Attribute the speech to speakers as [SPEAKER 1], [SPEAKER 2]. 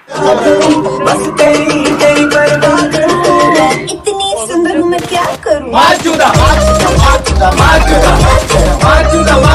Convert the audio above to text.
[SPEAKER 1] बस तेरी तेरी बर्बाद इतनी सुंदर हूँ मैं क्या करूँ। माचूदा माचूदा माचूदा माचूदा माचूदा